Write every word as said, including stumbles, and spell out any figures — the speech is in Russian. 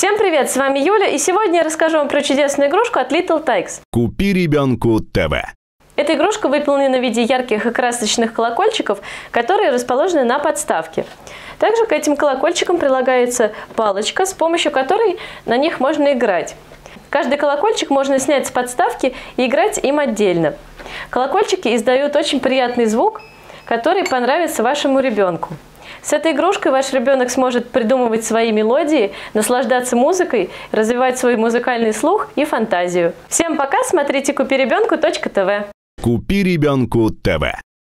Всем привет, с вами Юля, и сегодня я расскажу вам про чудесную игрушку от Little Tikes. Купи ребенку ТВ. Эта игрушка выполнена в виде ярких и красочных колокольчиков, которые расположены на подставке. Также к этим колокольчикам прилагается палочка, с помощью которой на них можно играть. Каждый колокольчик можно снять с подставки и играть им отдельно. Колокольчики издают очень приятный звук, который понравится вашему ребенку. С этой игрушкой ваш ребенок сможет придумывать свои мелодии, наслаждаться музыкой, развивать свой музыкальный слух и фантазию. Всем пока, смотрите купи ребенку точка тв. Купи ребенку ТВ.